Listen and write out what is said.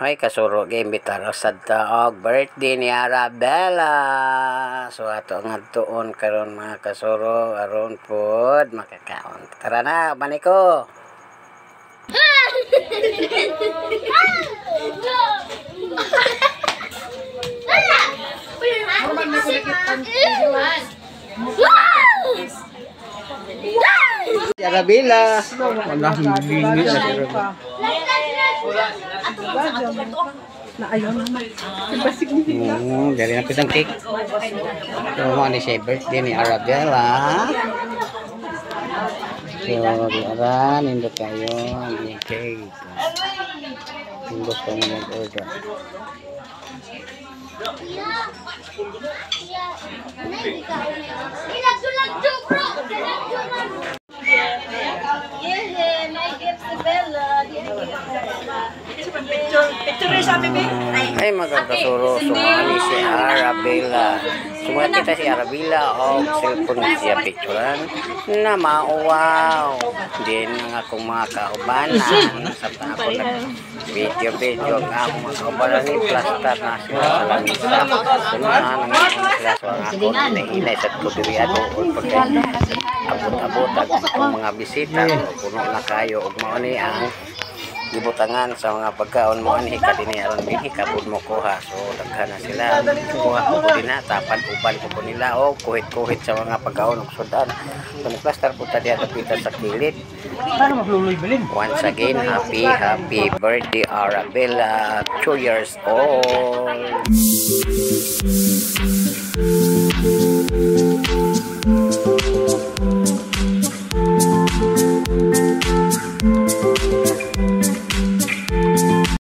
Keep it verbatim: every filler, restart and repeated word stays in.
Hoy kasuro gimbita sa taog birthday ni Arabella. So ato nga tuon karon mga kasuro aron pod makakaon. Tara na, maniko. Arabella. Wala hindi na ayaw naman. Significant. Hmm, dari na pisang cake. So, ano siya birthday ni Arabella. So, diara, nindot kayo. Yung cake. Nindot kayo mag-order. Ay magkakasuro sumali si Arabella. Sumali kita si Arabella o cellphone siya picturean na mauwaw. Din ang akong mga kaubanan sa ako na video video ang akong mga kaubanan ni plaster na sila sa lamisa. Sunahan ang akong sila sa ako na inay sa kubiriado o abot-abot ang mga bisita. Puno na kayo o mauni ang gibutangan sa mga pagkaon mo ani kadini aron dinhi kabud mo kuha. So daghan na sila kuha ko din na tapan uban ko nila o kuhit-kuhit sa mga pagkaon ug sudan. Kun plaster po tadi ada pita sa kilid. Paano magluloy bilin? Once again, happy happy birthday Arabella, two years old.